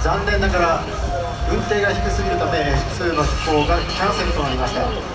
残念ながら運転が低すぎるため複数の飛行がキャンセルとなりました。